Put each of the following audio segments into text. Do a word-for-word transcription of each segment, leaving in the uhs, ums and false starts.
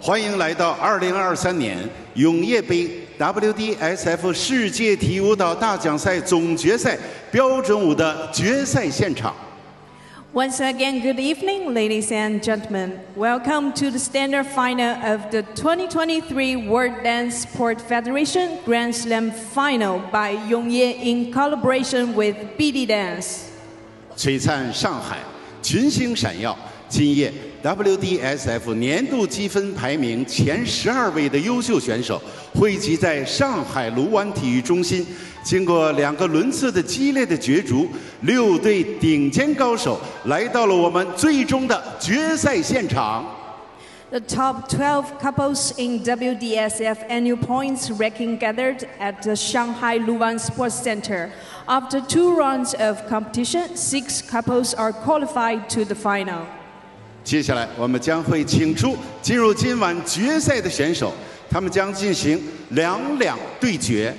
欢迎来到二零二三年永业杯 W D S F 世界体育舞蹈大奖赛总决赛标准舞的决赛现场。 Once again, good evening, ladies and gentlemen. Welcome to the standard final of the twenty twenty-three World Dance Sport Federation Grand Slam Final by Yongye in collaboration with B D Dance. 璀璨上海，群星闪耀。今夜 W D S F 年度积分排名前十二位的优秀选手汇集在上海卢湾体育中心。 经过两个轮次的激烈的角逐，六队顶尖高手来到了我们最终的决赛现场。 The top twelve couples in W D S F annual points ranking gathered at the Shanghai Luwan Sports Center. After two rounds of competition, six couples are qualified to the final. 接下来，我们将会请出进入今晚决赛的选手，他们将进行两两对决。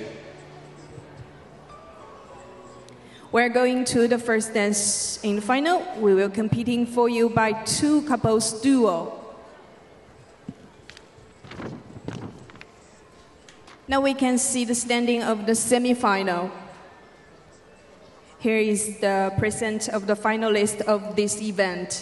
We're going to the first dance in the final. We will competing for you by two couples duo. Now we can see the standing of the semi-final. Here is the present of the finalists of this event.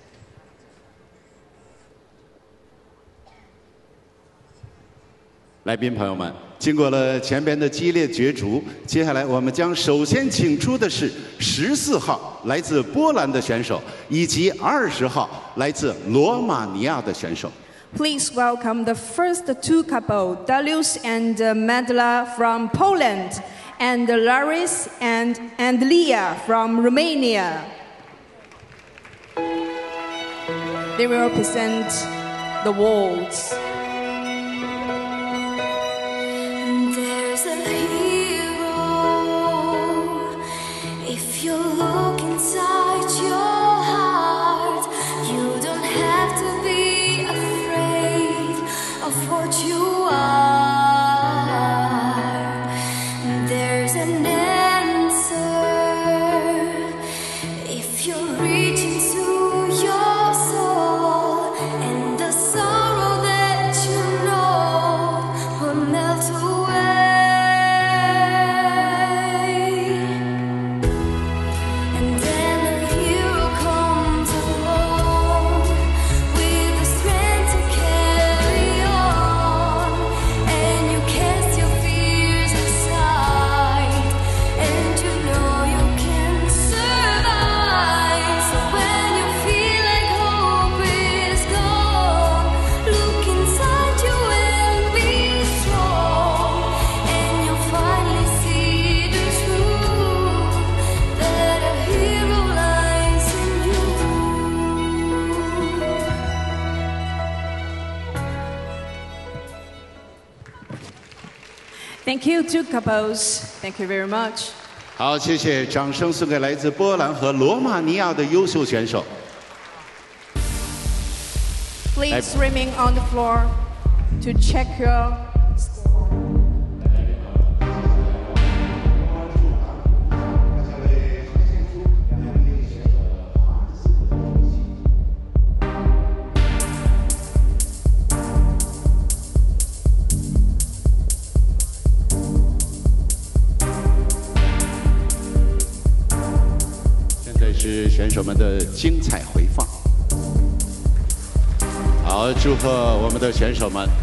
来宾朋友们，经过了前边的激烈角逐，接下来我们将首先请出的是十四号来自波兰的选手，以及二十号来自罗马尼亚的选手。 Please welcome the first two couple, Dariusz and Madla from Poland, and Laris and Andlia from Romania. They will represent the waltz. There's a hero if you look inside your heart. You don't have to be afraid of what you are. There's an answer if you're reaching to your soul, and the sorrow that you know will melt away. And then a hero comes along with the strength to carry on, and you cast your fears aside, and you know you can survive. So when you feel like hope is gone, look inside you and be strong, and you'll finally see the truth that a hero lies in you. Thank you, two couples. Thank you very much. 好，谢谢，掌声送给来自波兰和罗马尼亚的优秀选手。 Please remain on the floor to check your. 现在是选手们的精彩回放。好，祝贺我们的选手们。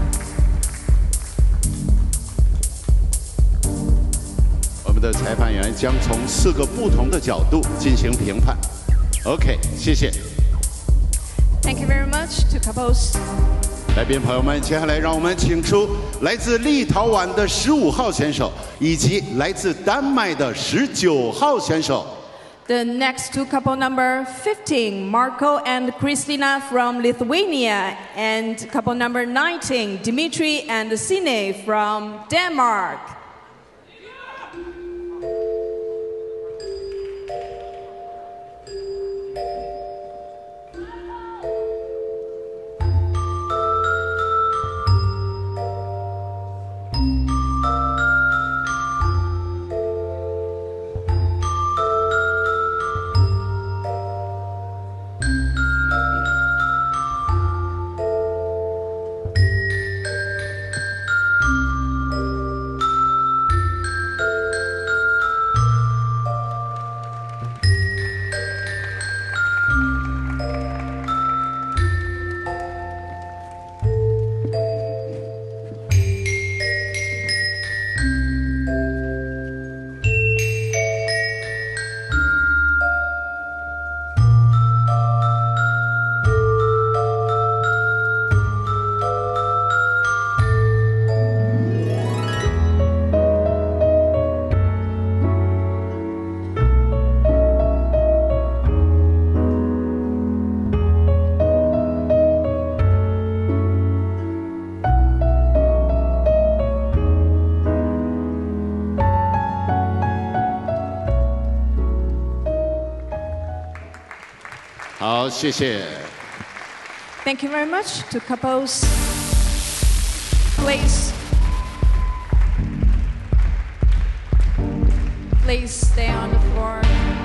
我们的裁判员将从四个不同的角度进行评判。OK， 谢谢。 Thank you very much, two couples. 来宾朋友们，接下来让我们请出来自立陶宛的十五号选手，以及来自丹麦的十九号选手。 The next two couple number fifteen, Marco and Kristina from Lithuania, and couple number nineteen, Dmitry and Sine from Denmark. 好，谢谢。 Thank you very much to couples. Please, please stay on the floor.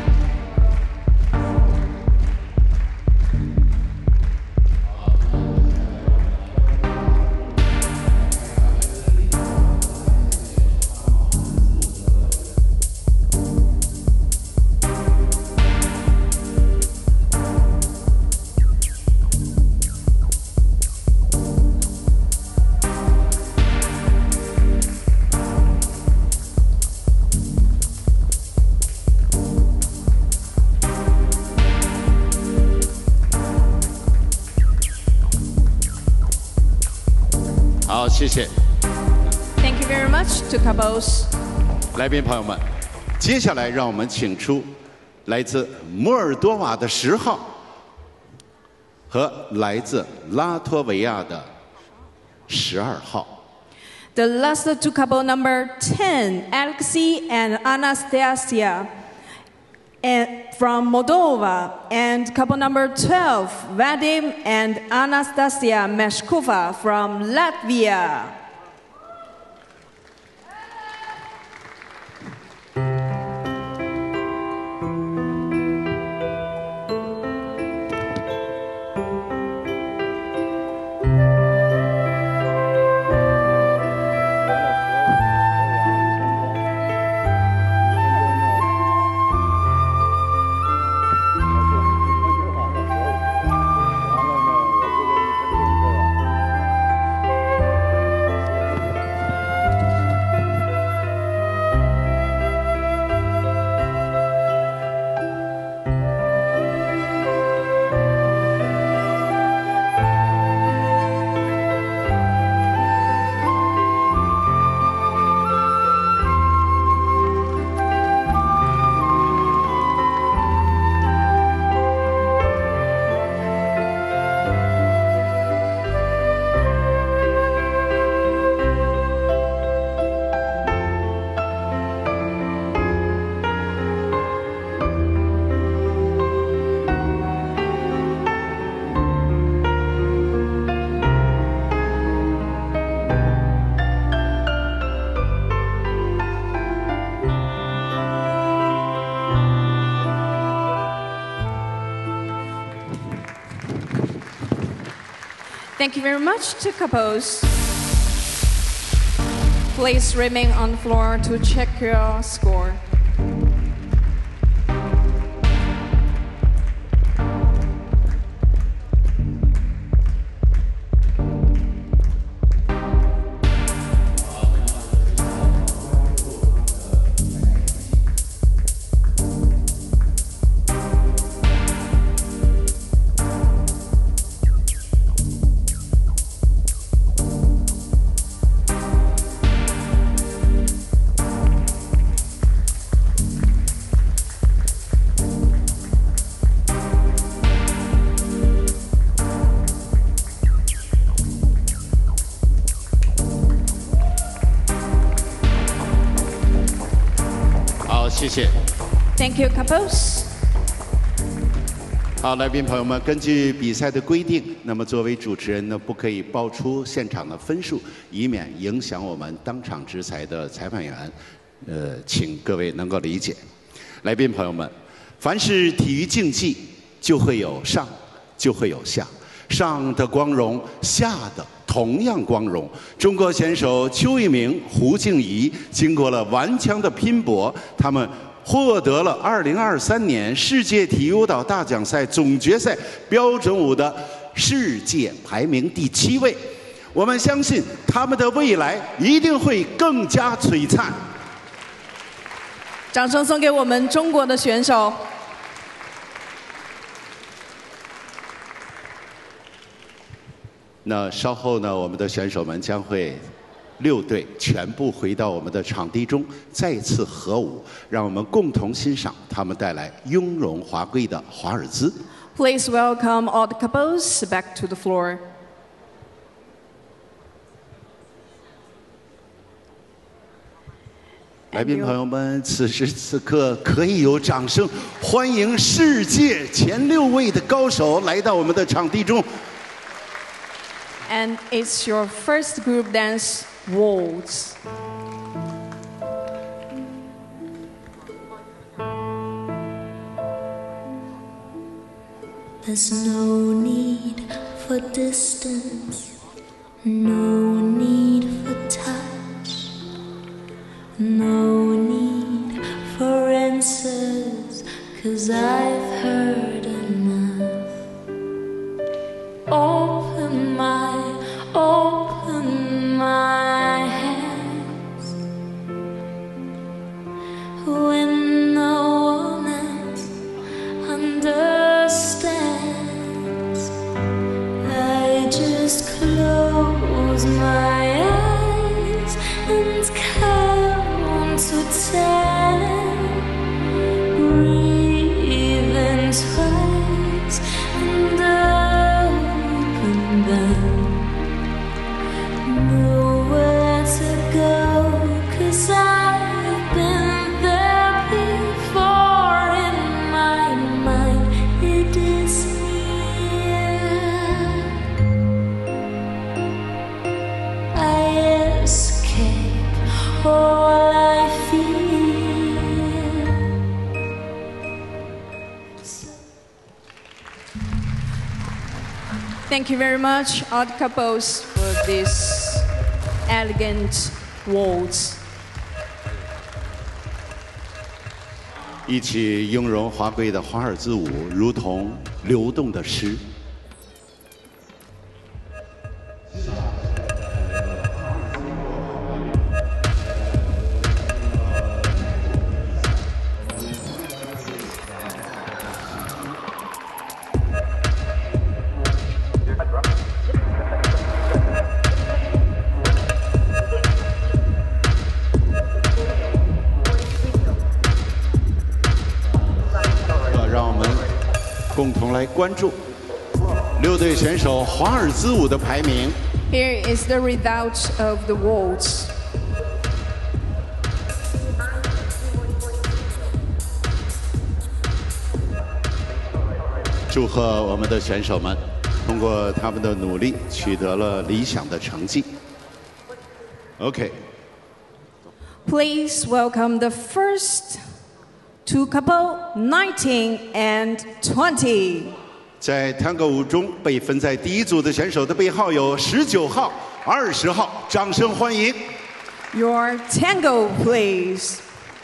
Thank 好，谢谢。 Thank you very much to couples. 来宾朋友们，接下来让我们请出来自摩尔多瓦的十号和来自拉脱维亚的十二号。 The last two couple number ten, Alexei and Anastasia, and from Moldova, and couple number twelve, Vadim and Anastasia Meshkova from Latvia. Thank you very much to couples. Please remain on the floor to check your score. Thank you, couples. 好，来宾朋友们，根据比赛的规定，那么作为主持人呢，不可以报出现场的分数，以免影响我们当场执裁的裁判员。呃，请各位能够理解。来宾朋友们，凡是体育竞技，就会有上，就会有下。上的光荣，下的同样光荣。中国选手邱一鸣、胡静怡经过了顽强的拼搏，他们获得了二零二三年世界体育舞蹈大奖赛总决赛标准舞的世界排名第七位。我们相信他们的未来一定会更加璀璨。 掌声送给我们中国的选手。 那稍后呢，我们的选手们将会六队全部回到我们的场地中，再次合舞，让我们共同欣赏他们带来雍容华贵的华尔兹。 Please welcome all the couples back to the floor. 来宾朋友们，此时此刻可以有掌声，欢迎世界前六位的高手来到我们的场地中。 And it's your first group dance, waltz. There's no need for distance, no need for touch, no need for answers, 'cause I've heard enough. Open my, open my hands when no one else understands. I just close my eyes and count to ten. Breathe in twice and open them. Nowhere to go, 'cause I've been there before. In my mind it is near. I escape all I feel. Thank you very much, all the couples, for this elegant waltz. 一起雍容华贵的华尔兹舞，如同流动的诗。让我们共同来关注六队选手华尔兹舞的排名。 Here is the result of the waltz. 祝贺我们的选手们，通过他们的努力取得了理想的成绩。OK， Please welcome the first two couple, nineteen and twenty. 在探戈舞中被分在第一组的选手的背号有十九号、二十号，掌声欢迎。 Your tango, please.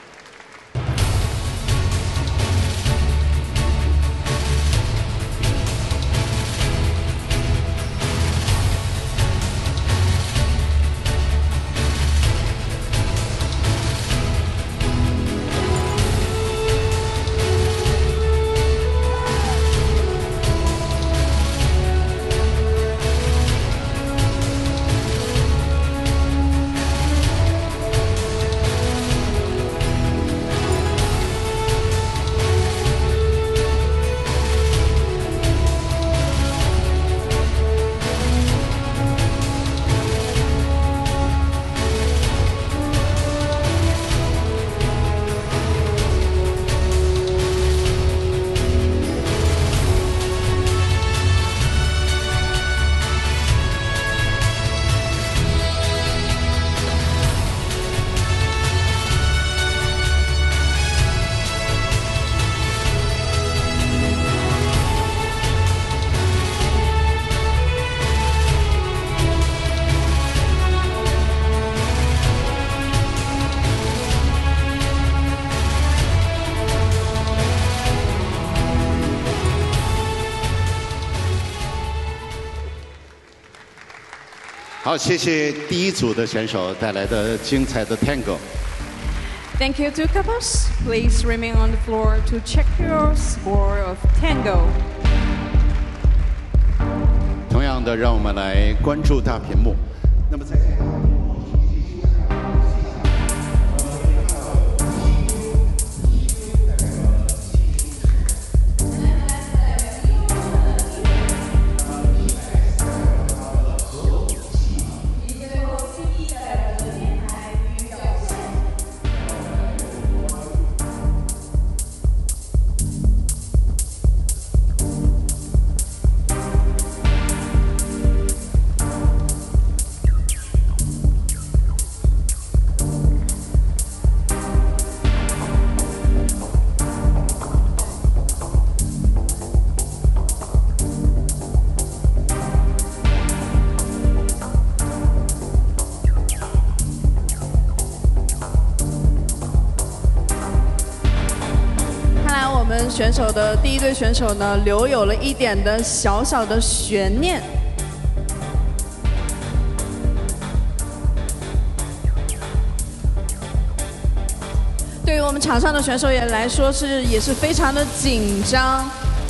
Thank 好，谢谢第一组的选手带来的精彩的 Tango。 Thank you, two couples. Please remain on the floor to check your score of tango. 同样的，让我们来关注大屏幕。那么在。 选手的第一对选手呢，留有了一点的小小的悬念。对于我们场上的选手也来说是也是非常的紧张。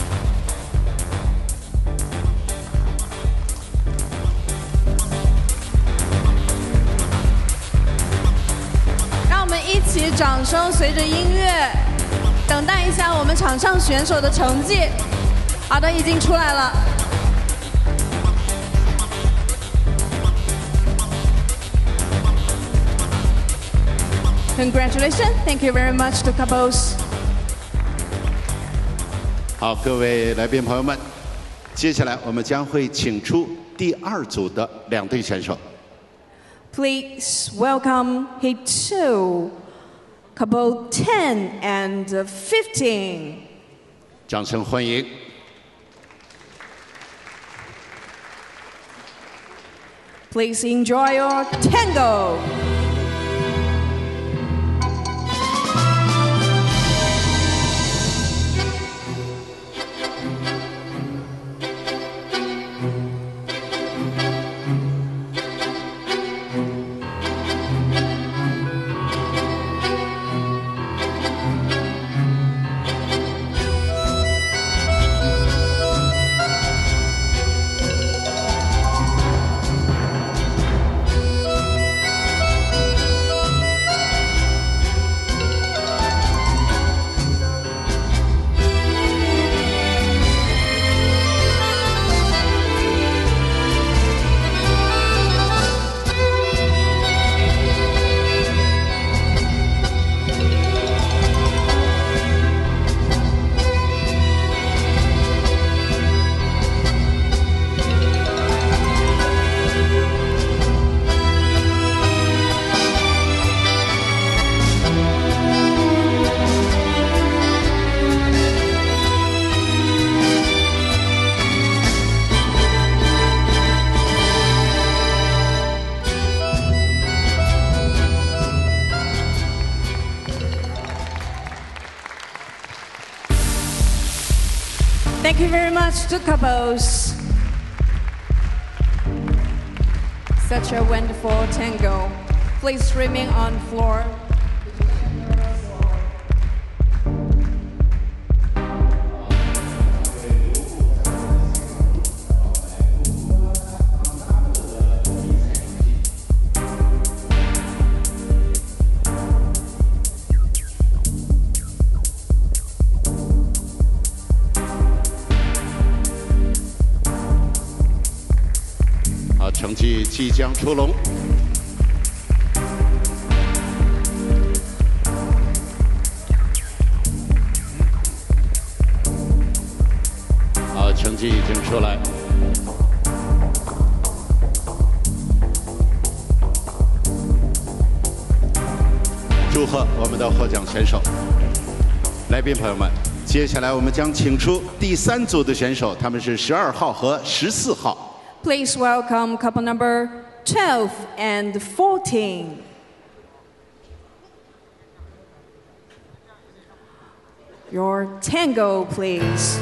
让我们一起掌声随着音乐，等待一下我们场上选手的成绩。好的，已经出来了。Congratulations! Thank you very much to couples. 好，各位来宾朋友们，接下来我们将会请出第二组的两队选手。 Please welcome Heat two, couple ten and fifteen. 掌声欢迎。 Please enjoy your tango. Thank you very much to couples. Such a wonderful tango. Please remain on floor. 成绩即将出笼。好，成绩已经出来。祝贺我们的获奖选手！来宾朋友们，接下来我们将请出第三组的选手，他们是十二号和十四号。 Please welcome couple number twelve and fourteen. Your tango, please.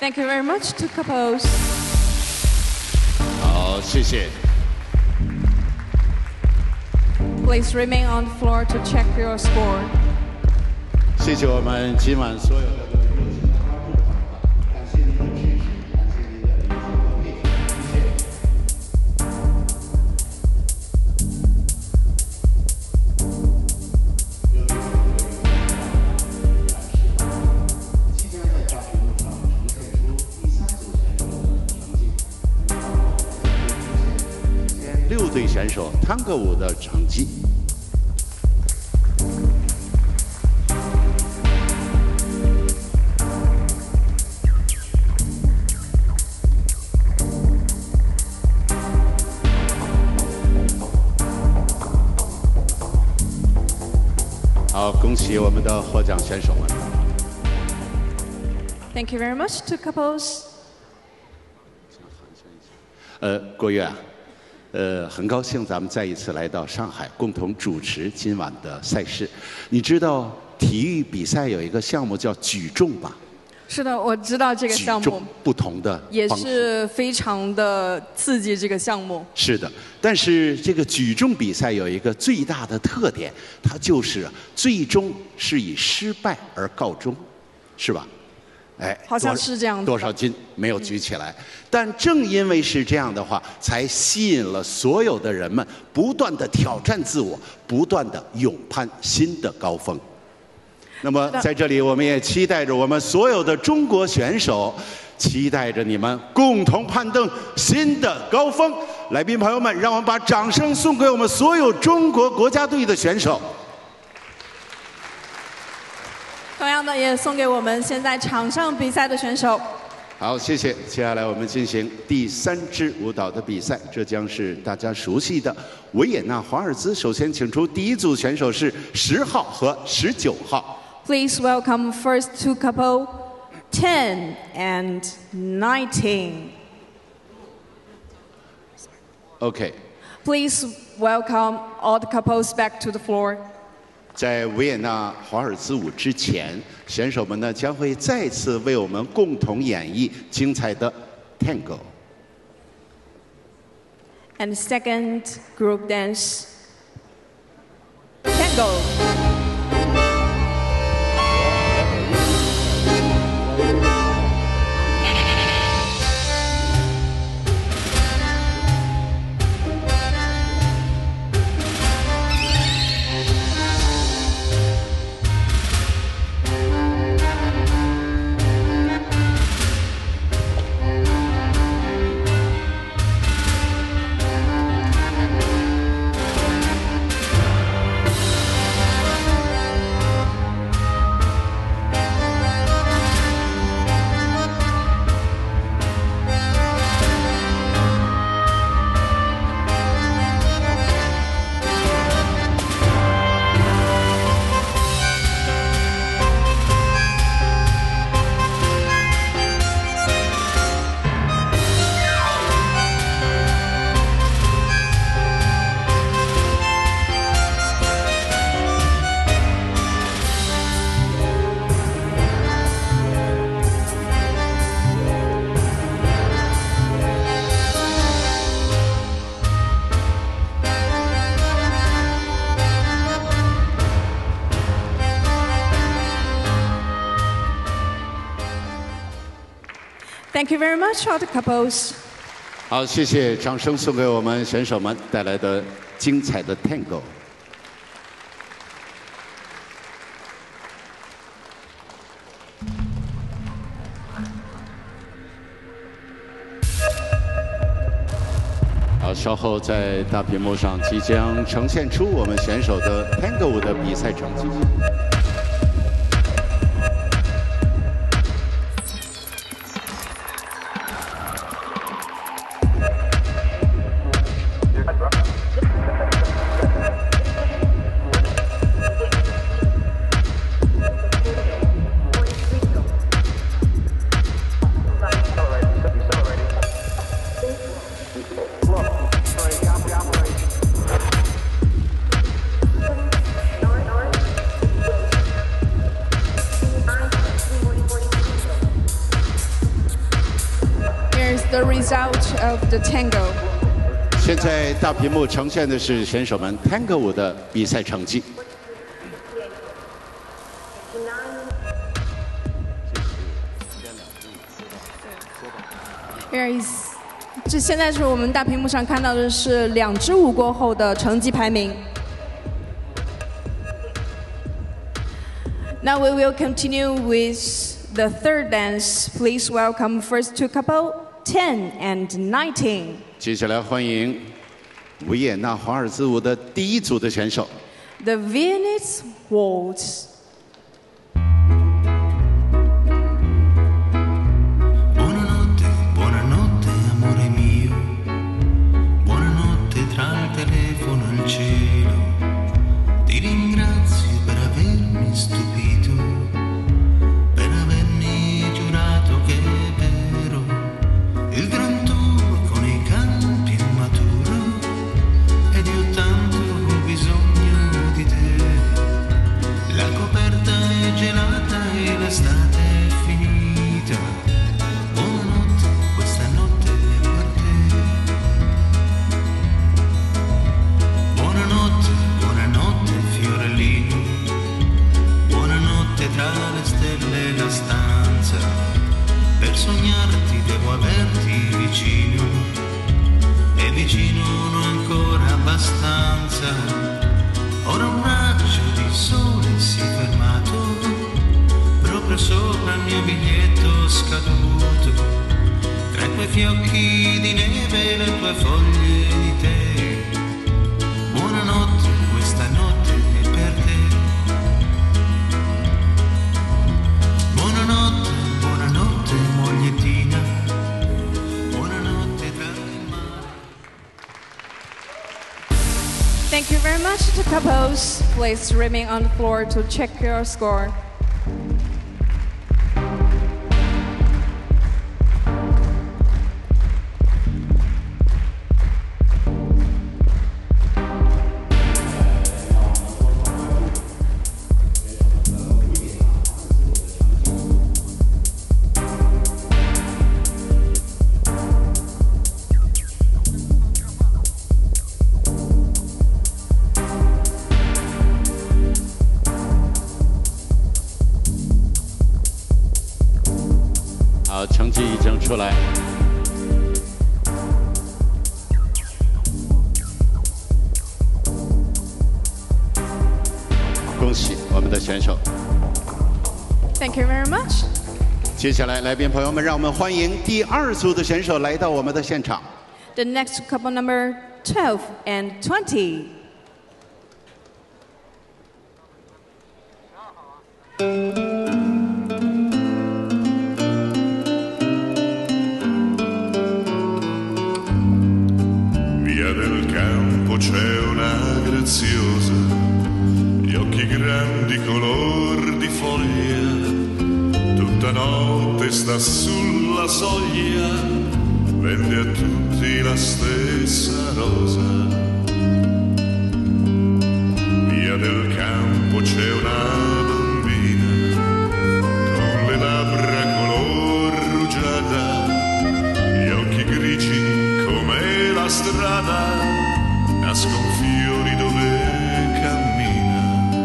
Thank you very much to couples. 好，谢谢。 Please remain on the floor to check your score. 谢谢我们今晚所有的热情的观众朋友们，感谢您的支持，感谢您的理解和配合，谢谢。即将在大屏幕上呈现出第三组选手的成绩，前六队选手探戈舞的成绩。 好，恭喜我们的获奖选手们。 Thank you very much to couples. 呃，郭跃啊，呃，很高兴咱们再一次来到上海，共同主持今晚的赛事。你知道体育比赛有一个项目叫举重吧？ 是的，我知道这个项目举重不同的也方式是非常的刺激。这个项目是的，但是这个举重比赛有一个最大的特点，它就是最终是以失败而告终，是吧？哎， 好像多是这样子的多少斤没有举起来，但正因为是这样的话，才吸引了所有的人们不断的挑战自我，不断的勇攀新的高峰。那么在这里，我们也期待着我们所有的中国选手，期待着你们共同攀登新的高峰。来宾朋友们，让我们把掌声送给我们所有中国国家队的选手。 同样的也送给我们现在场上比赛的选手。 好，谢谢。接下来我们进行第三支舞蹈的比赛，这将是大家熟悉的维也纳华尔兹。首先，请出第一组选手是十号和十九号。 Please welcome first two couple, ten and nineteen. OK， Please welcome all the couples back to the floor. 在维也纳华尔兹舞之前，选手们呢将会再次为我们共同演绎精彩的 Tango。 And second group dance, Tango. Thank you very much, all the couples. 好，谢谢，掌声送给我们选手们带来的精彩的 Tango。 好，稍后在大屏幕上即将呈现出我们选手的 Tango 舞的比赛成绩。 result of the tango. 现在大屏幕呈现的是选手们 Tango 舞的比赛成绩。 Here is， 这现在是我们大屏幕上看到的是两支舞过后的成绩排名。Now we will continue with the third dance. Please welcome first two couple, ten and nineteen. 接下来欢迎维也纳华尔兹舞的第一组的选手。 The Viennese Waltz. Buonanotte, buonanotte amore mio, buonanotte tra il telefono e il cielo, ti ringrazio per avermi stupito, per avermi giurato che è vero, il gran tour con i campi è maturo, ed io tanto ho bisogno di te, la coperta è gelata e l'estate è finita. Buonanotte, questa notte è per te. Buonanotte, buonanotte fiorellino, buonanotte tra le stelle e la stanza, per sognarti devo averti vicino, e vicino non ancora abbastanza. Ora un raggio di sole si è fermato proprio sopra il mio biglietto scaduto, tra i tuoi fiocchi di neve e le tue foglie di tè. Buonanotte, questa notte è per te. Buonanotte, buonanotte mogliettina, buonanotte tra il mare. Thank you very much to couples. Please remain on the floor to check your score. 好，成绩已经出来。恭喜我们的选手。 Thank you very much. 接下来，来宾朋友们，让我们欢迎第二组的选手来到我们的现场。 The next couple number twelve and twenty. Via del campo c'è una graziosa, gli occhi grandi color di foglia, tutta notte sta sulla soglia, vende a tutti la stessa rosa. Via del campo c'è una bambina, con le labbra color rugiada, gli occhi grigi come la strada, nascon fiori dove cammina.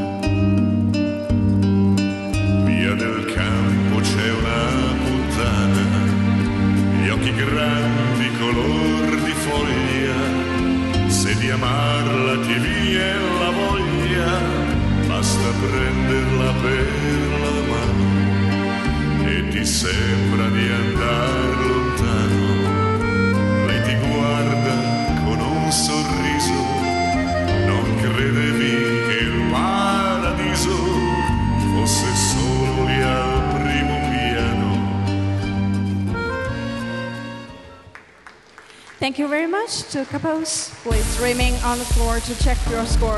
Via del campo c'è una puttana, gli occhi grandi color di foglia, se di amarla ti viene la voglia, basta prenderla per la mano e ti sembra di andare lontano. Lei ti guarda con un sorriso, non credevi che il paradiso fosse solo lì al primo piano. Thank you very much to couples. Please remain on the floor to check your score.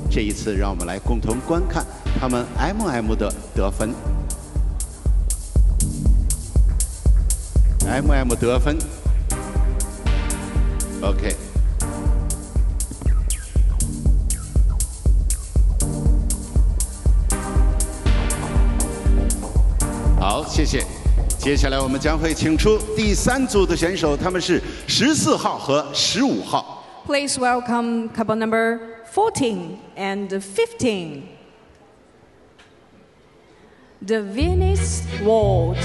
这一次，让我们来共同观看他们 M M 的得分。M M 得分 ，OK。好，谢谢。接下来我们将会请出第三组的选手，他们是十四号和十五号。 Please welcome couple number fourteen and fifteen. The Venice Waltz.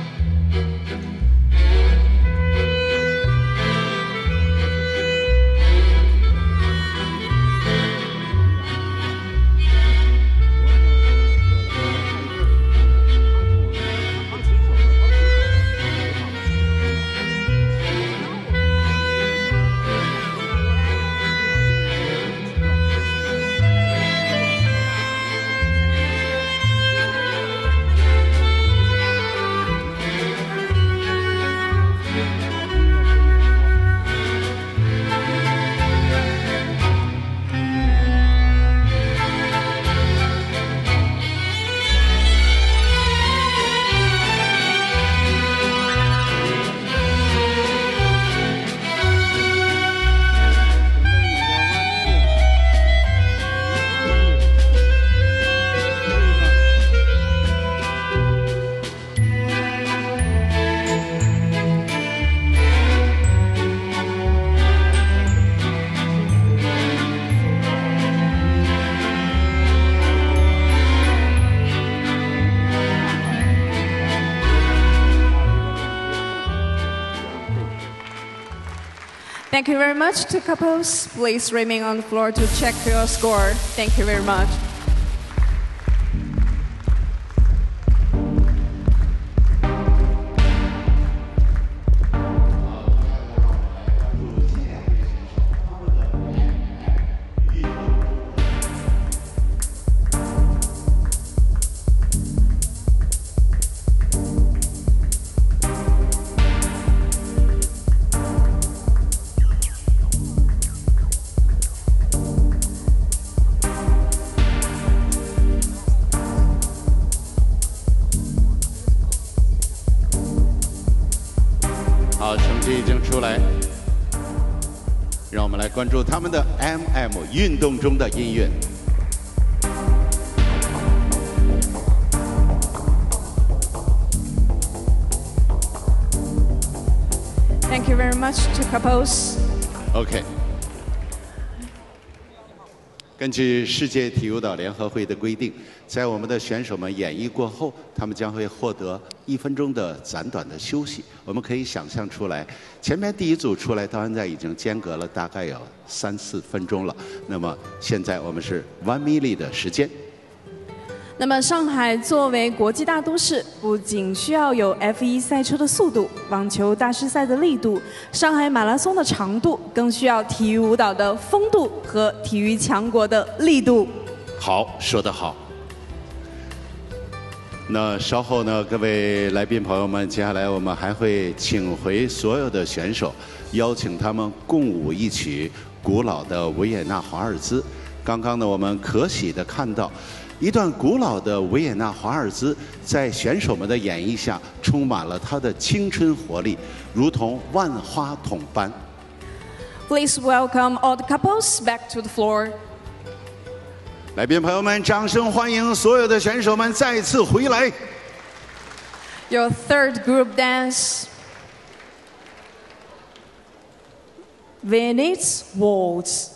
Thank you very much to couples. Please remain on the floor to check your score. Thank you very much. 好，成绩已经出来，让我们来关注他们的 M M 运动中的音乐。 Thank you very much to couples. OK。根据世界体育舞蹈联合会的规定，在我们的选手们演绎过后，他们将会获得一分钟的暂短的休息。我们可以想象出来，前面第一组出来到现在已经间隔了大概有三四分钟了。那么现在我们是 one minute 的时间。 那么，上海作为国际大都市，不仅需要有 F 一 赛车的速度、网球大师赛的力度、上海马拉松的长度，更需要体育舞蹈的风度和体育强国的力度。 好，说得好。那稍后呢，各位来宾朋友们，接下来我们还会请回所有的选手，邀请他们共舞一曲古老的维也纳华尔兹。刚刚呢，我们可喜地看到。 一段古老的维也纳华尔兹，在选手们的演绎下，充满了它的青春活力，如同万花筒般。 Please welcome all the couples back to the floor. 来宾朋友们，掌声欢迎所有的选手们再次回来。 Your third group dance, Venice Waltz.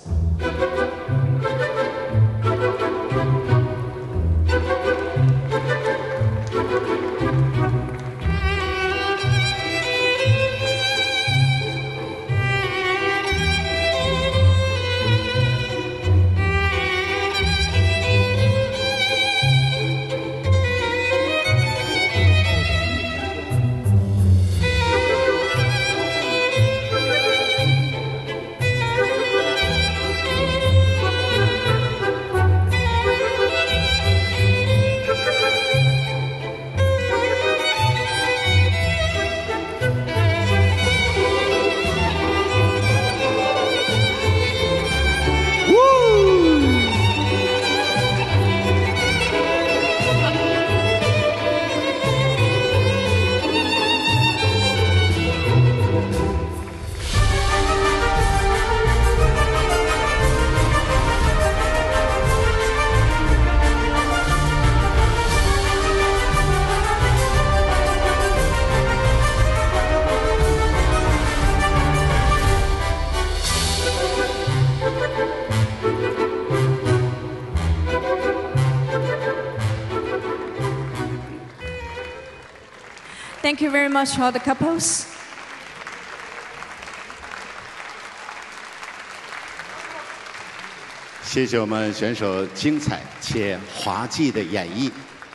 Thank you very much, all the couples. "谢谢我们选手精彩且滑稽的演绎。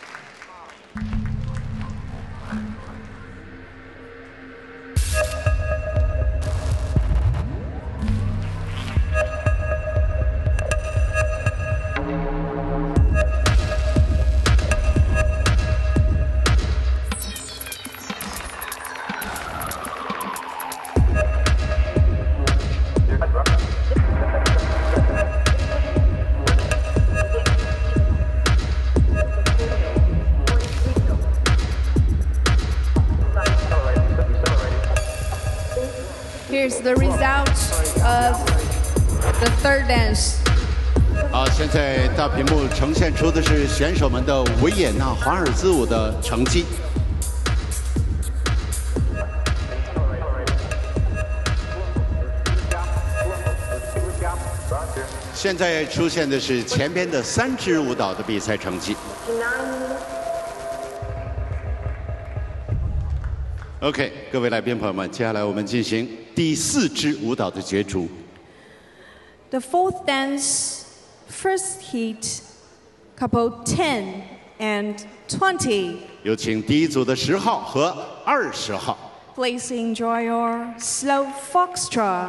Here's the result of the third dance. 好，现在大屏幕呈现出的是选手们的维也纳华尔兹舞的成绩。现在出现的是前边的三支舞蹈的比赛成绩。OK， 各位来宾朋友们，接下来我们进行第四支舞蹈的角逐。 The fourth dance, first heat, couple ten and twenty. 有请第一组的十号和二十号。 Please enjoy your slow foxtrot.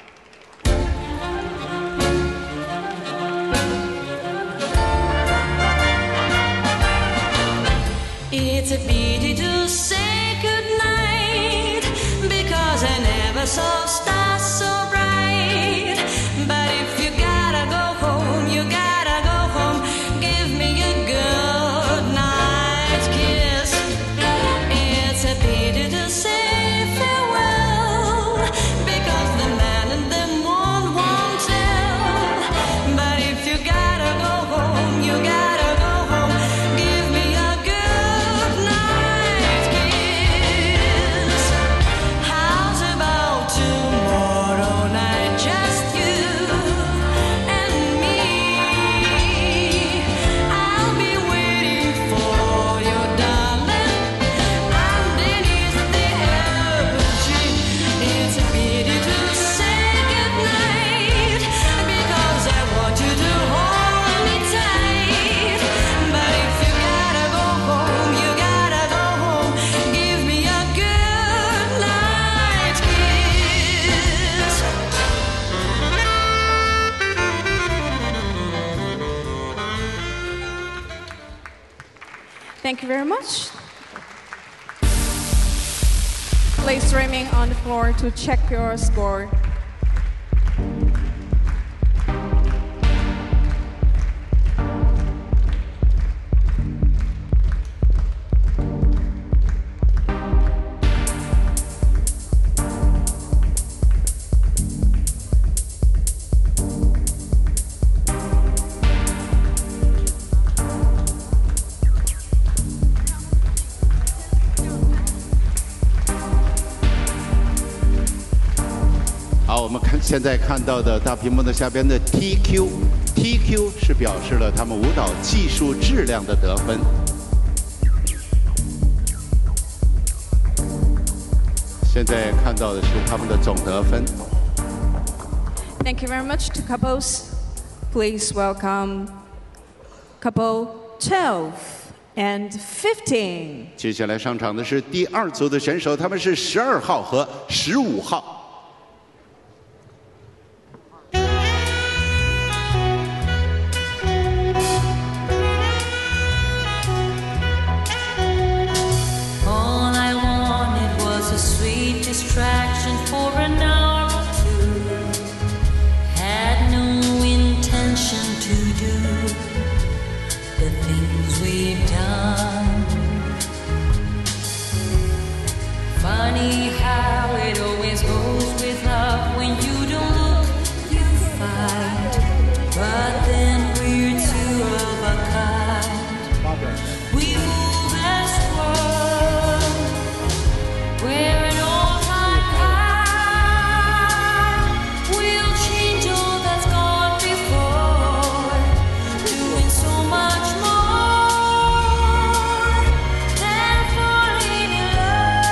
It's a pity to say goodnight, because I never saw stars so bright. But if you gotta go home, you gotta go home. Give me a good night kiss. It's a pity to say farewell, because the man in the moon won't tell. But if you gotta go home, you gotta go home. Give me a good night kiss. How's about tomorrow night, just you and me? I'll be waiting for you, darling, underneath the apple tree. It's a pity to say goodnight, because I want you to hold me tight. But if you gotta go home, you gotta go home. Give me a good night kiss. Thank you very much. Please remain on the floor to check your score. "好，我们看现在看到的大屏幕的下边的 T Q，T Q 是表示了他们舞蹈技术质量的得分。现在看到的是他们的总得分。 Thank you very much to couples. Please welcome couple twelve and fifteen. 接下来上场的是第二组的选手，他们是十二号和十五号。 All I wanted was a sweet distraction for an hour or two. Had no intention to do the things we've done. Funny how it always goes with love. When you don't look, you find. But then we're two of a kind. We move as one. We're an all-time high. We'll change all that's gone before, doing so much more than falling in love.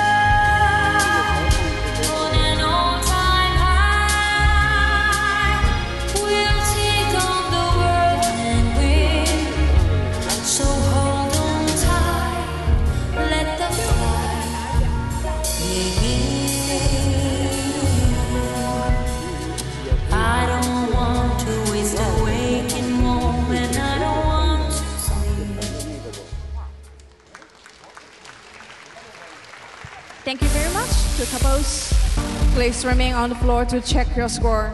Please remain on the floor to check your score.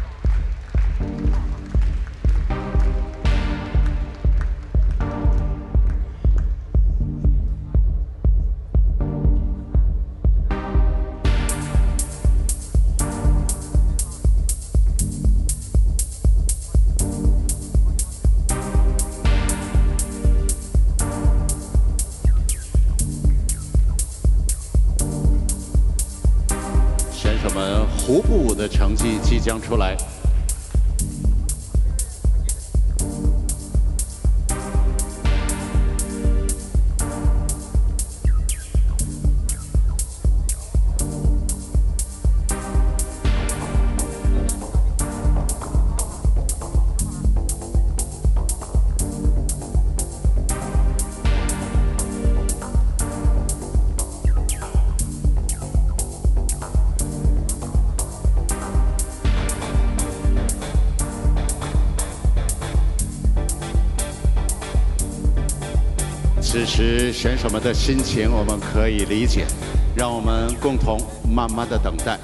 胡步舞的成绩即将出来。此时选手们的心情我们可以理解，让我们共同慢慢的等待。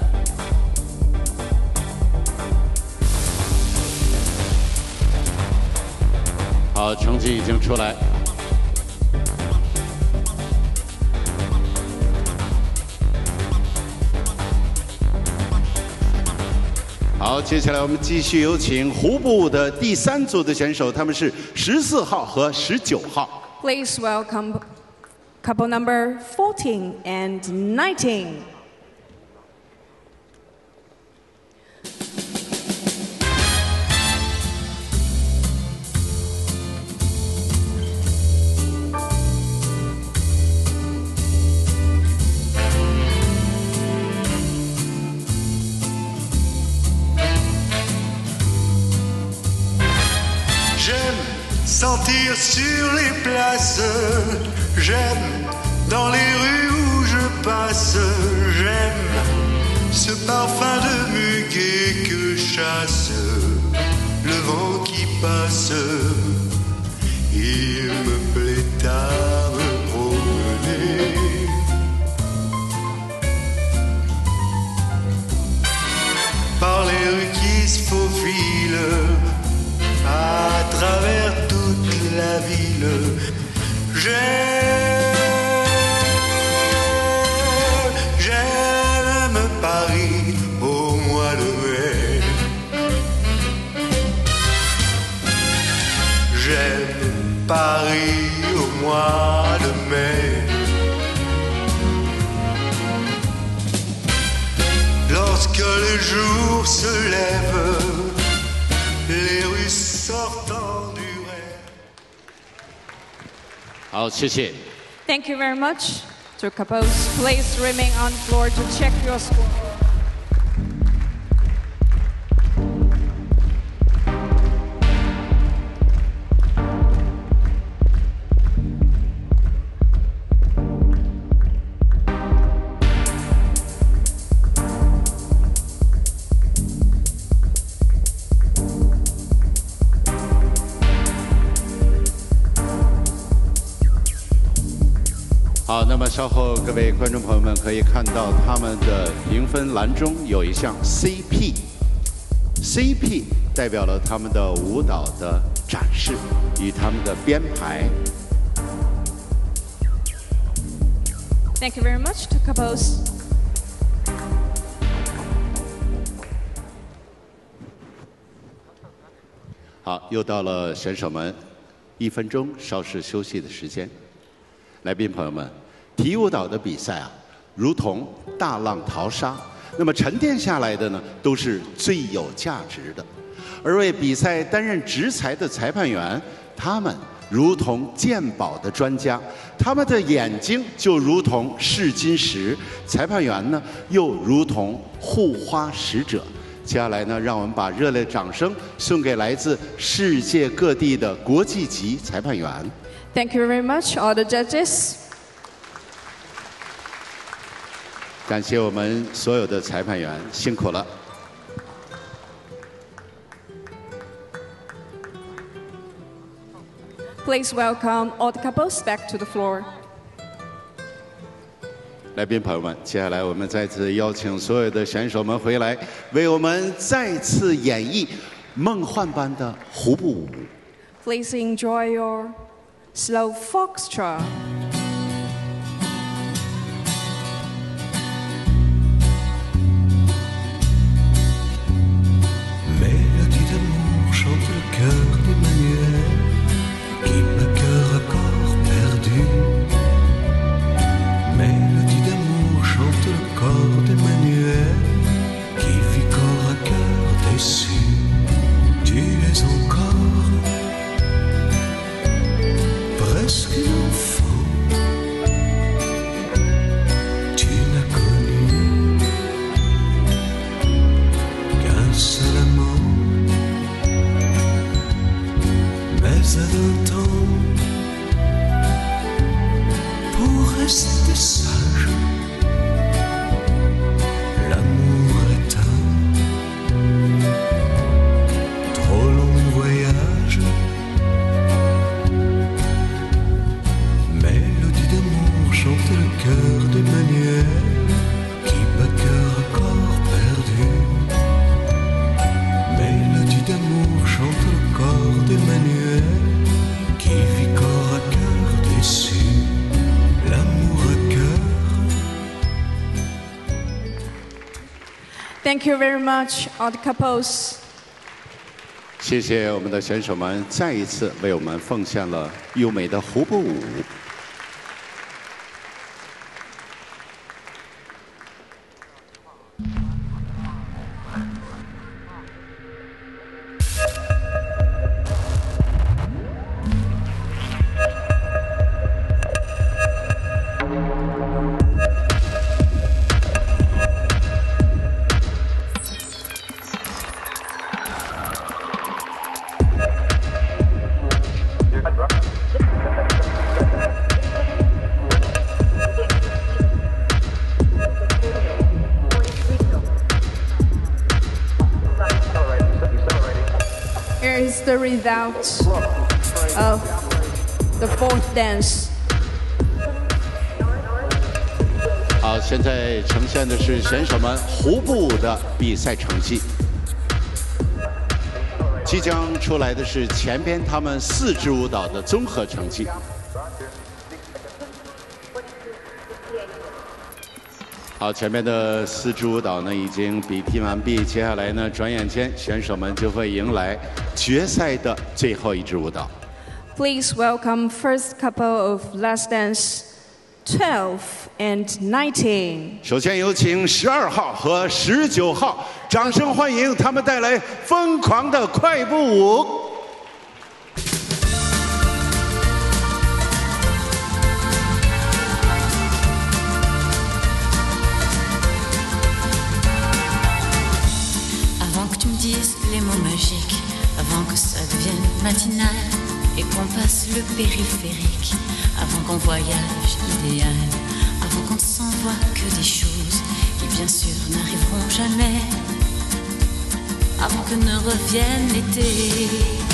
好，成绩已经出来。好，接下来我们继续有请胡步舞的第三组的选手，他们是十四号和十九号。 Please welcome couple number fourteen and nineteen. Sentir sur les places, j'aime dans les rues où je passe, j'aime ce parfum de muguet que chasse le vent qui passe. Il me plaît à me promener par les rues qui se faufilent à travers toute la ville. J'aime, j'aime Paris au mois de mai. J'aime Paris au mois de mai. Lorsque le jour se lève, les rues sortent du rêve. 好，谢谢。 Thank you very much. To couples, please remain on the floor to check your score. Hello. 好，那么稍后各位观众朋友们可以看到他们的评分栏中有一项 C P，C P 代表了他们的舞蹈的展示与他们的编排。 Thank you very much to couples. 好，又到了选手们一分钟稍事休息的时间。来宾朋友们，体育舞蹈的比赛啊，如同大浪淘沙，那么沉淀下来的呢，都是最有价值的。而为比赛担任执裁的裁判员，他们如同鉴宝的专家，他们的眼睛就如同试金石，裁判员呢又如同护花使者。接下来呢，让我们把热烈掌声送给来自世界各地的国际级裁判员。 Thank you very much, all the judges. 感谢我们所有的裁判员，辛苦了。 Please welcome all the couples back to the floor. 来宾朋友们，接下来我们再次邀请所有的选手们回来，为我们再次演绎梦幻般的胡步舞。 Please enjoy your slow foxtrot. Mélodie d'amour chante le cœur d'Emmanuel qui bat cœur à corps perdu. Mélodie d'amour chante le corps d'Emmanuel qui vit corps à cœur déçu. Tu es encore presque un enfant. Tu n'as connu qu'un seul amant. Mais à vingt ans, pour rester sage, l'amour est un trop long voyage. Mélodie d'amour chante le cœur d'Emmanuel qui bat cœur à corps perdu. Mélodie d'amour chante le corps d'Emmanuel qui vit corps à cœur déçu. L'amour à cœur. Thank you very much, all the couples. 谢谢我们的选手们再一次为我们奉献了优美的胡步舞。 Here is the result of the fourth dance. 好，现在呈现的是选手们胡步舞的比赛成绩。即将出来的是前边他们四支舞蹈的综合成绩。好，前面的四支舞蹈呢已经比拼完毕，接下来呢，转眼间选手们就会迎来决赛的最后一支舞蹈。 Please welcome first couple of last dance twelve and nineteen. 首先有请十二号和十九号，掌声欢迎他们带来疯狂的快步舞。 Avant que tu me dises les mots magiques, avant que ça devienne matinal et qu'on passe le périphérique, avant qu'on voyage idéal, avant qu'on ne s'envoie que des choses qui bien sûr n'arriveront jamais, avant que ne revienne l'été,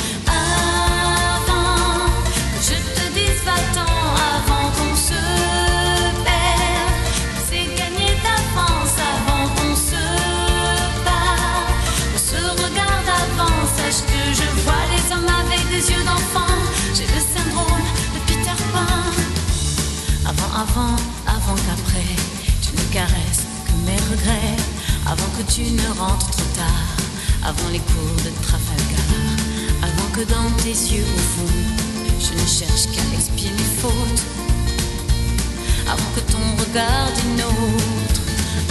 avant que je te dise va-t'en, avant qu'on se perde, c'est gagner d'avance avant qu'on se parle, on se regarde avant, sache que je vois les hommes avec des yeux d'enfant, j'ai le syndrome de Peter Pan. Avant, avant, avant qu'après tu ne caresses que mes regrets, avant que tu ne rentres trop tard, avant les cours de Trafalgar, avant que dans tes yeux au fond je ne cherche qu'à expier mes fautes, avant que ton regard d'une autre,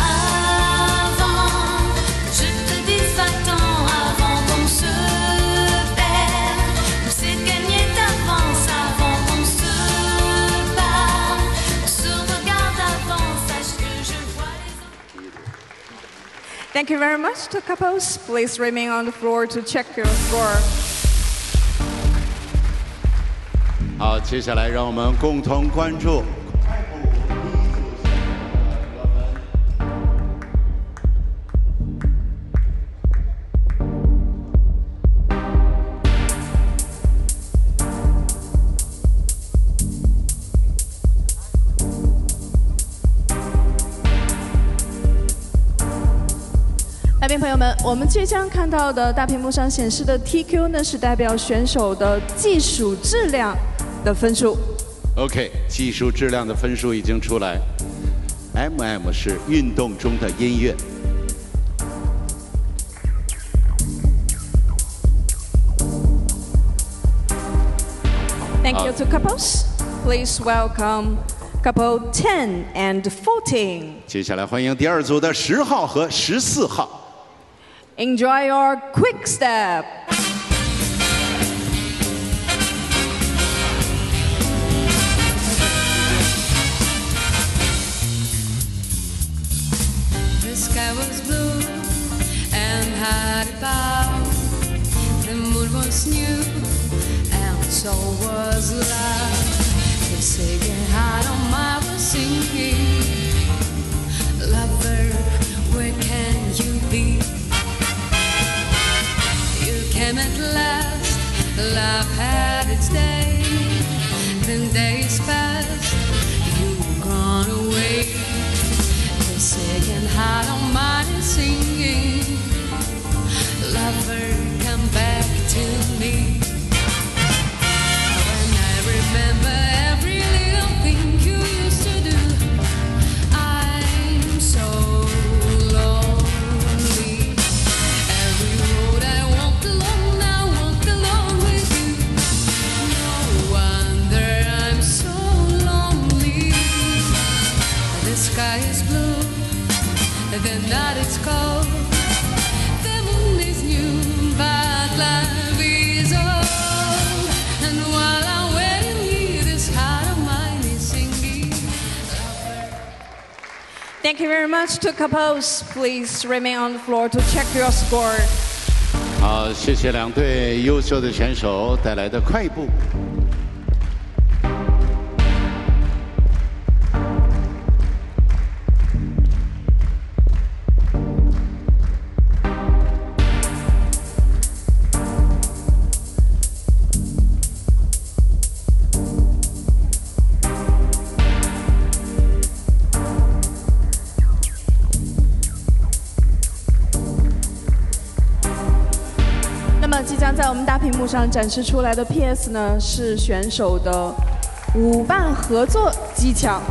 avant que je te dise va-t'en, avant qu'on se perde, nous c'est gagner d'avance, avant qu'on se parle, on se regarde avant, sache que je vois les hommes. Thank you very much to couples. Please remain on the floor to check your score. 好，接下来让我们共同关注。 来宾朋友们，我们即将看到的大屏幕上显示的 T Q 呢，是代表选手的技术质量的分数。 OK， 技术质量的分数已经出来。M M 是运动中的音乐。 Thank you to couples. Please welcome couple ten and fourteen. 接下来欢迎第二组的十号和十四号。 Enjoy your quick step. The sky was blue and had about the moon was new and so was love. The second heart on my was singing. Lover, where can you be? You came at last, love had its day. Then days passed, you were gone away. The second heart on mine is singing. Lover, come back to me. When I remember every little thing you used to do, I'm so lonely. Every road I walked alone, I walked alone with you. No wonder I'm so lonely. The sky is blue, the night is cold, the moon is new, but life is old. And while I'm waiting here, this heart of mine is singing. Thank you very much to couples. Please remain on the floor to check your score. 好，谢谢两队优秀的选手带来的快步。 那么即将在我们大屏幕上展示出来的 P S 呢，是选手的舞伴合作技巧。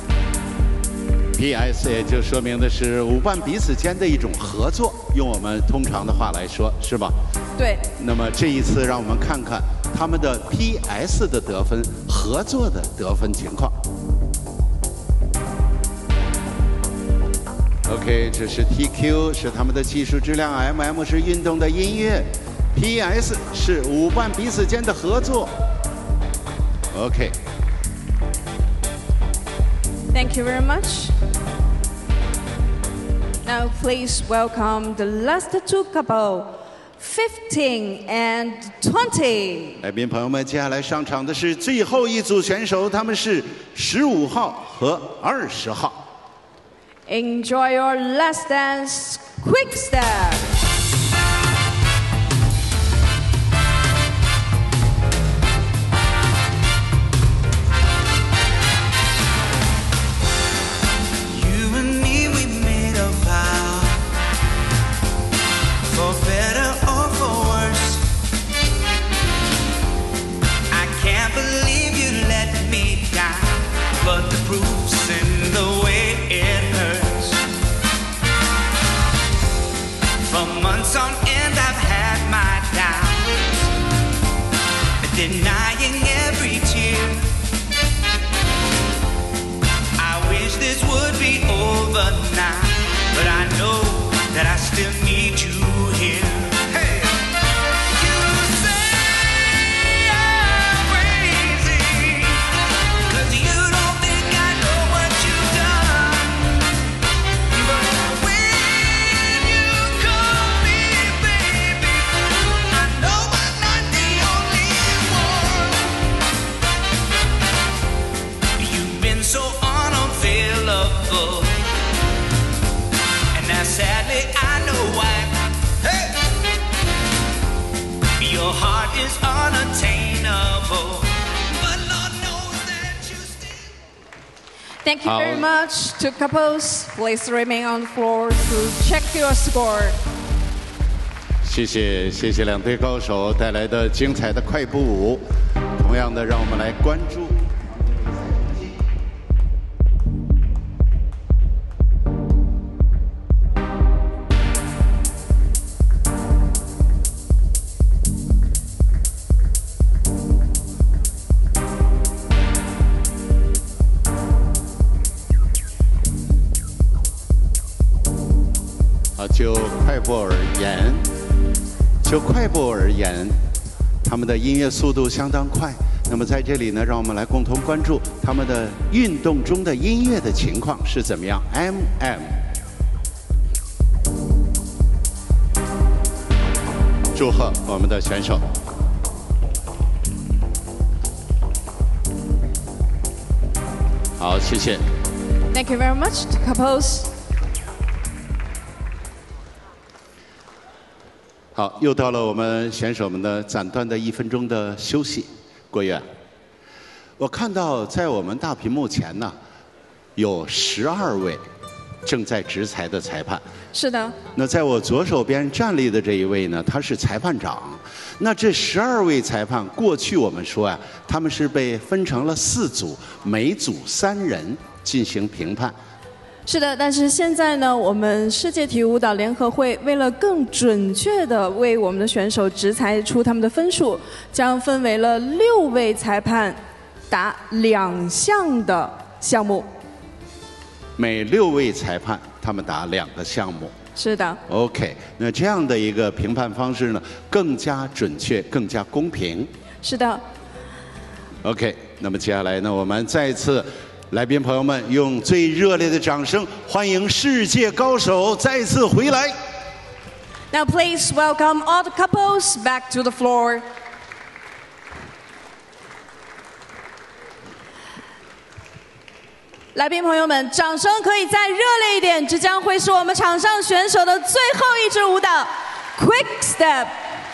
P S 也就说明的是舞伴彼此间的一种合作，用我们通常的话来说，是吧？ 对。 那么这一次，让我们看看他们的 P S 的得分，合作的得分情况。OK， 这是 T Q， 是他们的技术质量 ；M M 是运动的音乐 ；P S 是舞伴彼此间的合作。OK。 Thank you very much. Now please welcome the last two couple, fifteen and twenty. 来宾朋友们，接下来上场的是最后一组选手，他们是十五号和二十号。 Enjoy your last dance, quick step. You and me, we made a vow, for better or for worse. I can't believe you let me down, but the proof's in the way it hurts. For months on end, I've had my doubts, denying every tear. I wish this would be over now, but I know that I still need you here. Hey! You say I'm crazy, 'cause you don't think I know what you've done. But when you call me baby, I know I'm not the only one. You've been so unavailable, and now sadly I know why. Hey! Your heart is unattainable, but Lord knows that you still. Thank you 好。 very much to couples. Please remain on the floor to check your score. 谢谢谢谢两队高手带来的精彩的快步舞。同样的，让我们来关注。啊，就快步而言，就快步而言，他们的音乐速度相当快。那么在这里呢，让我们来共同关注他们的运动中的音乐的情况是怎么样。M M， 祝贺我们的选手。好，谢谢。 Thank you very much to couples. 好，又到了我们选手们的暂断的一分钟的休息。郭远，我看到在我们大屏幕前呢，有十二位正在执裁的裁判。 是的， 那在我左手边站立的这一位呢，他是裁判长。那这十二位裁判，过去我们说啊，他们是被分成了四组，每组三人进行评判。 是的，但是现在呢，我们世界体育舞蹈联合会为了更准确地为我们的选手执裁出他们的分数，将分为了六位裁判打两项的项目。 每六位裁判，他们打两个项目。 是的 OK， 那这样的一个评判方式呢，更加准确，更加公平。 是的。 OK， 那么接下来呢，我们再次，来宾朋友们用最热烈的掌声欢迎世界高手再次回来。 Now please welcome all the couples back to the floor. 来宾朋友们，掌声可以再热烈一点，这将会是我们场上选手的最后一支舞蹈 ，Quick Step。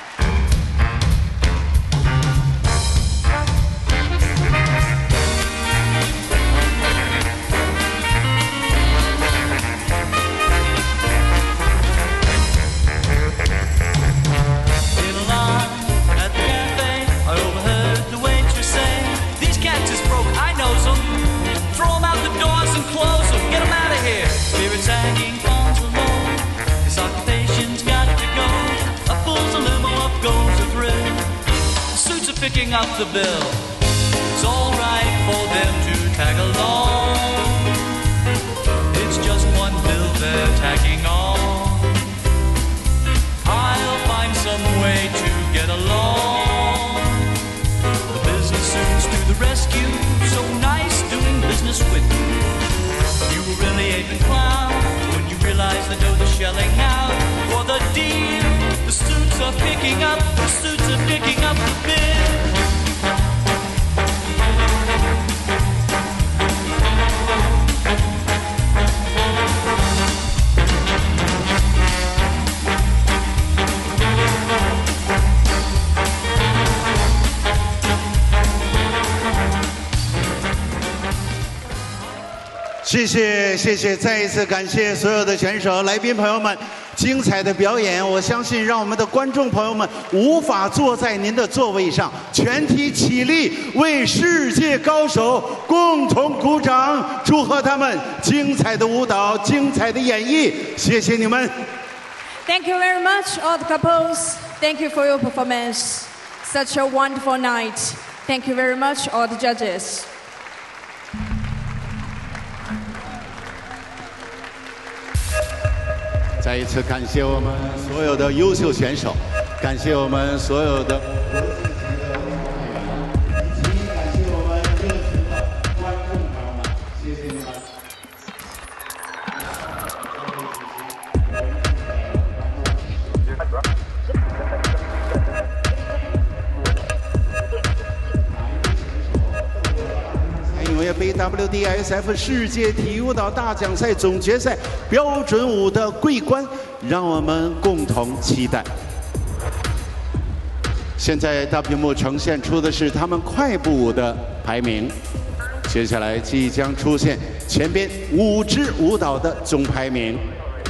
Picking up the bill, it's all right for them to tag along. It's just one bill they're tagging on. I'll find some way to get along. The business suits to the rescue, so nice doing business with you. You were really a big clown when you realized the dough they're shelling out for the deal. The suits are picking up, the suits are picking up the bill. Thank 谢谢谢谢，再一次感谢所有的选手、来宾朋友们，精彩的表演，我相信让我们的观众朋友们无法坐在您的座位上，全体起立，为世界高手共同鼓掌，祝贺他们精彩的舞蹈、精彩的演绎，谢谢你们。 Thank you very much, all the couples. Thank you for your performance. Such a wonderful night. Thank you very much, all the judges. 再一次感谢我们所有的优秀选手，感谢我们所有的国际级的运动员，以及感谢我们热情的观众朋友们，谢谢你们。音乐杯 W D S F 世界体育舞蹈大奖赛总决赛标准舞的桂冠，让我们共同期待。现在大屏幕呈现出的是他们快步舞的排名。 接下来即将出现前边五支舞蹈的总排名。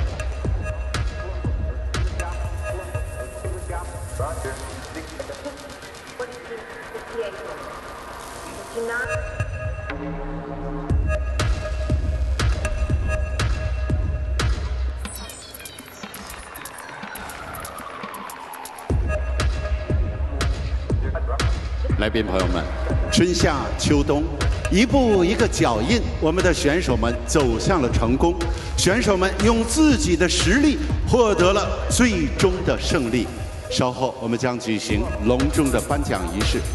来宾朋友们，春夏秋冬，一步一个脚印，我们的选手们走向了成功。选手们用自己的实力获得了最终的胜利。稍后我们将举行隆重的颁奖仪式。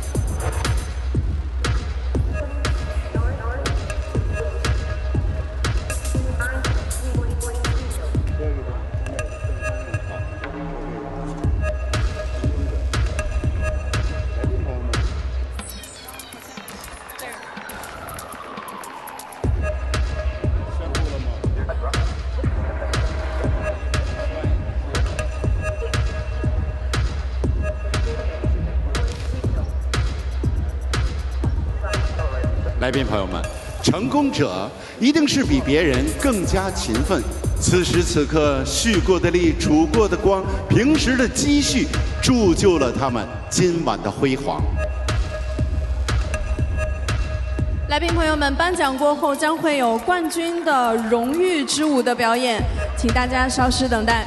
来宾朋友们，成功者一定是比别人更加勤奋。此时此刻，蓄过的力、储过的光、平时的积蓄，铸就了他们今晚的辉煌。 来宾朋友们，颁奖过后将会有冠军的荣誉之舞的表演，请大家稍事等待。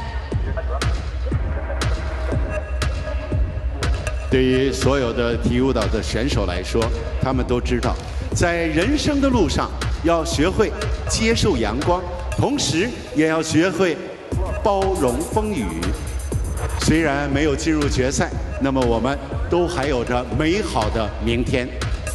对于所有的体育舞蹈的选手来说，他们都知道，在人生的路上要学会接受阳光，同时也要学会包容风雨。虽然没有进入决赛，那么我们都还有着美好的明天。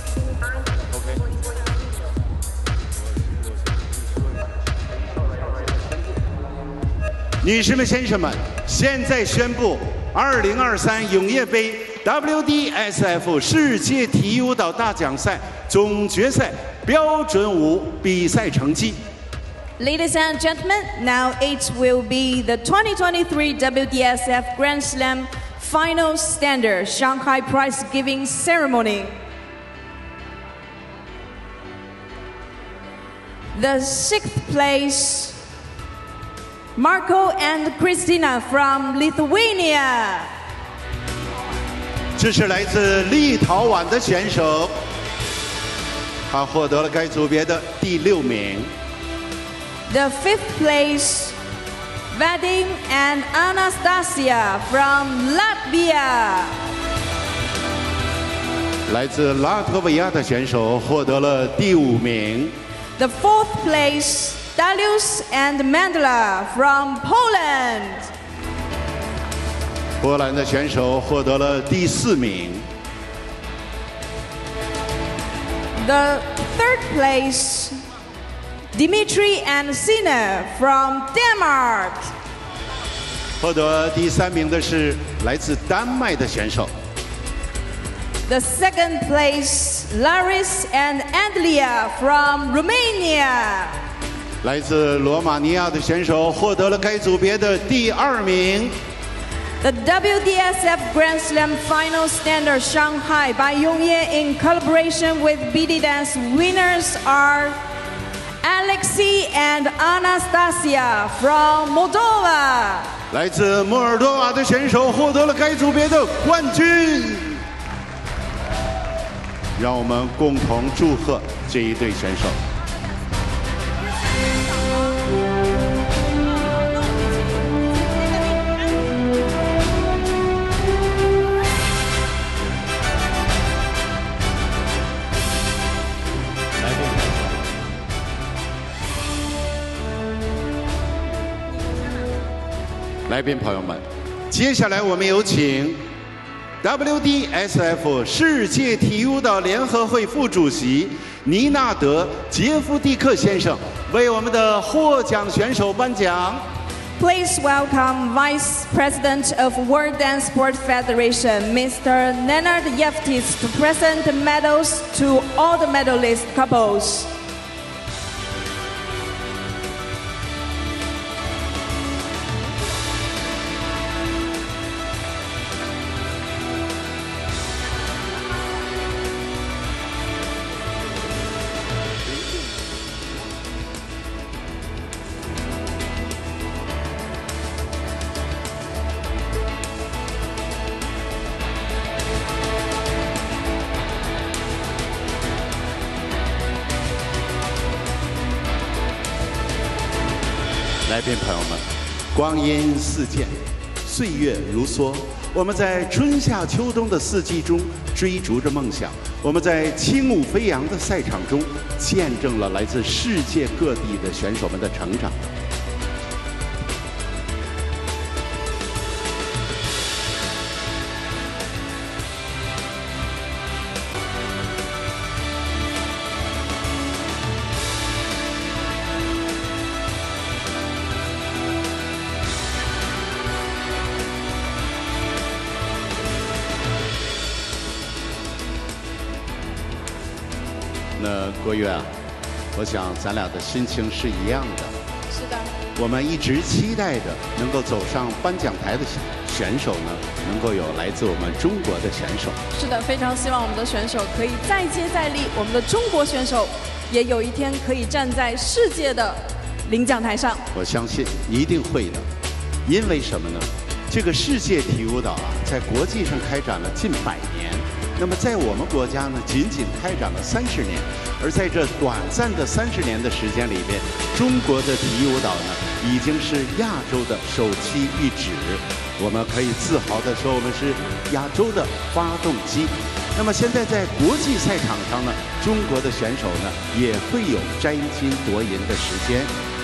女士们、先生们，现在宣布二零二三永业杯 W D S F 世界体育舞蹈大奖赛总决赛标准舞比赛成绩。 Ladies and gentlemen, now it will be the twenty twenty-three W D S F Grand Slam Final Standard Shanghai Prize Giving Ceremony. The sixth place, Marco and Christina from Lithuania. 这是来自立陶宛的选手，他获得了该组别的第六名。 The fifth place, Vadim and Anastasia from Latvia. 来自拉脱维亚的选手获得了第五名。 The fourth place, Darius and Mandela from Poland. 波兰的选手获得了第四名。 The third place, Dmitry and Sina from Denmark. 获得第三名的是来自丹麦的选手。 The second place, Laris and Andlia from Romania. 来自罗马尼亚的选手获得了该组别的第二名。 The W D S F Grand Slam Final Standard Shanghai by Yongye in collaboration with B D Dance winners are Alexei and Anastasia from Moldova. 来自摩尔多瓦的选手获得了该组别的冠军。让我们共同祝贺这一对选手。来宾朋友们，接下来我们有请 W D S F 世界体育舞蹈联合会副主席尼纳德·杰夫蒂克先生为我们的获奖选手颁奖。 Please welcome Vice President of World Dance Sport Federation, Mister Nenad Yeftis, to present the medals to all the medalist couples. 来宾朋友们，光阴似箭，岁月如梭。我们在春夏秋冬的四季中追逐着梦想，我们在轻舞飞扬的赛场中见证了来自世界各地的选手们的成长。那国乐啊，我想咱俩的心情是一样的。 是的。 我们一直期待着能够走上颁奖台的选手呢，能够有来自我们中国的选手。 是的，非常希望我们的选手可以再接再厉，我们的中国选手也有一天可以站在世界的领奖台上。 我相信一定会的，因为什么呢？这个世界体育舞蹈啊，在国际上开展了近百年。那么在我们国家呢，仅仅开展了三十年，而在这短暂的三十年的时间里边，中国的体育舞蹈呢，已经是亚洲的首屈一指。我们可以自豪地说，我们是亚洲的发动机。那么现在在国际赛场上呢，中国的选手呢，也会有摘金夺银的时间。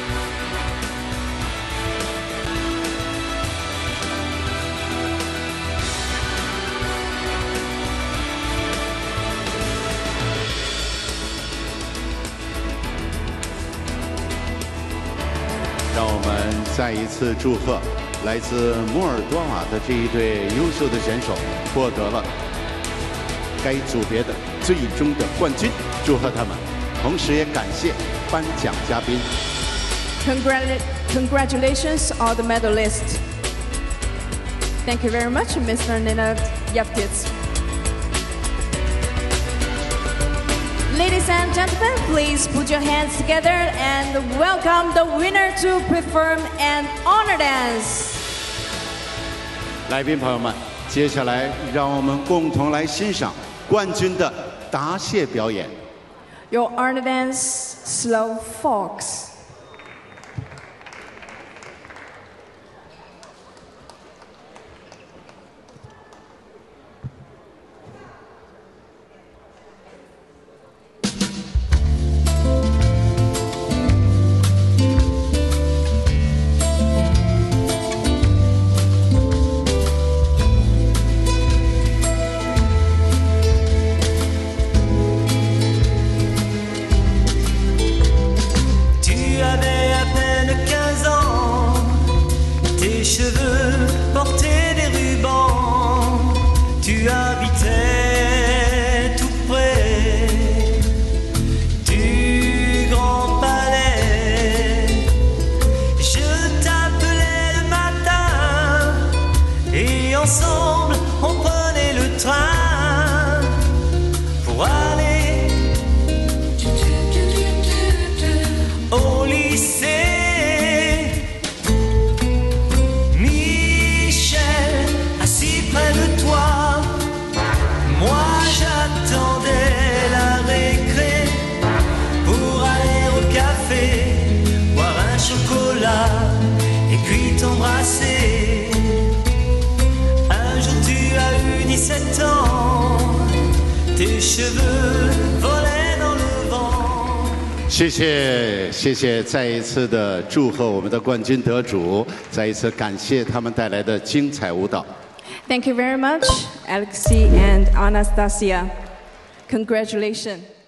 让我们再一次祝贺来自摩尔多瓦的这一对优秀的选手获得了该组别的最终的冠军，祝贺他们，同时也感谢颁奖嘉宾。 Congrat Congratulations all the medalists. Thank you very much, Mister Nenad Yaptits. Ladies and gentlemen, please put your hands together and welcome the winner to perform an honor dance. 来宾朋友们，接下来让我们共同来欣赏冠军的答谢表演。 Your honor dance, Slow Fox. Cheveux portaient des rubans, tu habitais tout près du grand palais. Je t'appelais le matin et ensemble on prenait le train pour aller au lycée. Et puis t'embrasser. Un jour tu as eu dix-sept ans, tes cheveux volaient dans le vent. 谢谢谢谢，再一次的祝贺我们的冠军得主，再一次感谢他们带来的精彩舞蹈。 Thank you very much, Alexei and Anastasia. Congratulations.